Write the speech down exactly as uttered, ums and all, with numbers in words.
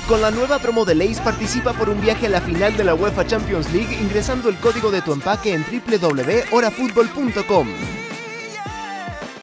Con la nueva promo de Lay's participa por un viaje a la final de la UEFA Champions League ingresando el código de tu empaque en doble u doble u doble u punto hora fútbol punto com.